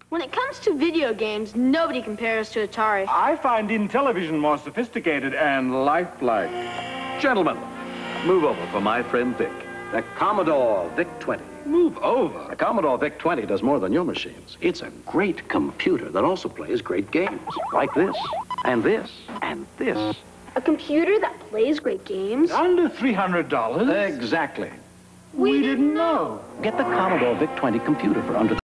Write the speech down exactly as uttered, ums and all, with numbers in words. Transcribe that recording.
When it comes to video games, nobody compares to Atari. I find Intellivision more sophisticated and lifelike. Gentlemen, move over for my friend Vic. The Commodore VIC twenty. Move over. The Commodore VIC twenty does more than your machines. It's a great computer that also plays great games. Like this, and this, and this. A computer that plays great games? Under three hundred dollars? Exactly. We, we didn't know. Get the Commodore VIC twenty computer for under